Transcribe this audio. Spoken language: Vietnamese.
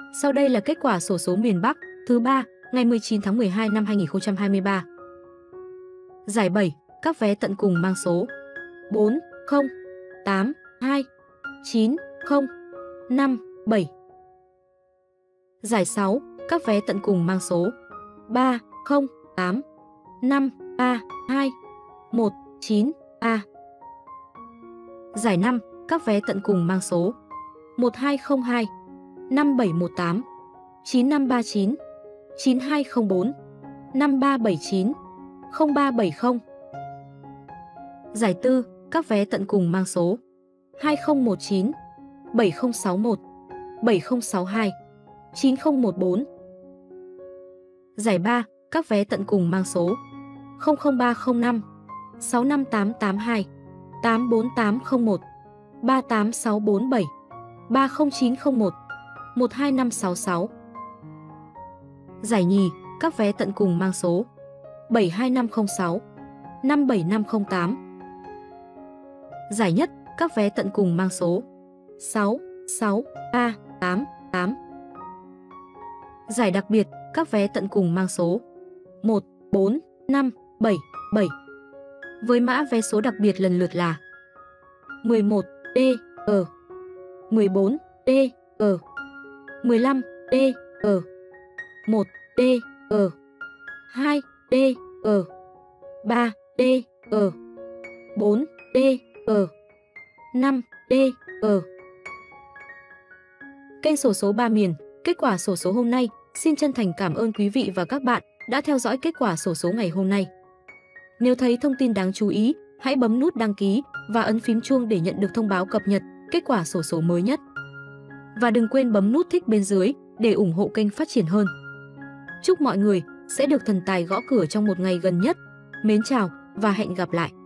Sau đây là kết quả xổ số miền Bắc thứ 3, ngày 19 tháng 12 năm 2023. Giải 7, các vé tận cùng mang số 4, 0, 8, 2, 9, 0, 5, 7. Giải 6, các vé tận cùng mang số 3, 0, 8, 5, 3, 2, 1, 9, 3. Giải 5, các vé tận cùng mang số 1202, 5718, 9539, 9204, 5379, 0370. Giải 4, các vé tận cùng mang số 2019, 7061, 7062, 9014. Giải 3, các vé tận cùng mang số 00305, 65882, 84801, 38647, 30901, 12566. Giải nhì, các vé tận cùng mang số 72506, 57508. Giải nhất, các vé tận cùng mang số 66388. Giải đặc biệt, các vé tận cùng mang số 14577. Với mã vé số đặc biệt lần lượt là 11DG, 14DG, 15DG, 1DG, 2DG, 3DG, 4DG, 5DG. Kênh xổ số 3 miền, kết quả xổ số hôm nay. Xin chân thành cảm ơn quý vị và các bạn đã theo dõi kết quả xổ số ngày hôm nay. Nếu thấy thông tin đáng chú ý, hãy bấm nút đăng ký và ấn phím chuông để nhận được thông báo cập nhật kết quả xổ số mới nhất. Và đừng quên bấm nút thích bên dưới để ủng hộ kênh phát triển hơn. Chúc mọi người sẽ được thần tài gõ cửa trong một ngày gần nhất. Mến chào và hẹn gặp lại!